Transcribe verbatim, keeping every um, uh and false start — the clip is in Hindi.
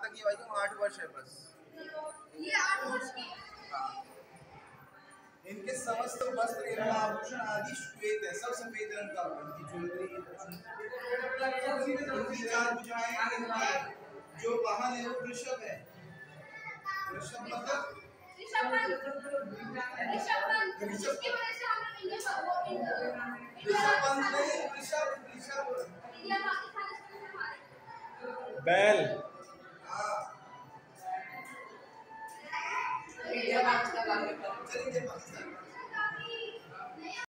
तक की भाई आठ वर्ष है बस। ये आठ वर्ष की। हाँ। इनके समस्त वस्त्र एवं आभूषण आदि श्वेत है, सब सफेद रंग का। इनकी ज्वेलरी, इनकी चार भुजाएं, जो वाहन है वो वृषभ है। वृषभ मतलब ऋषभपंत, ऋषभपंत जिसकी वजह से हम लोग इंडिया वो ऋषभपंत नहीं, वृषभ वृषभ इंडिया पाकिस्तान से हमारे बैल। हाँ इंडिया पाकिस्तान चलिए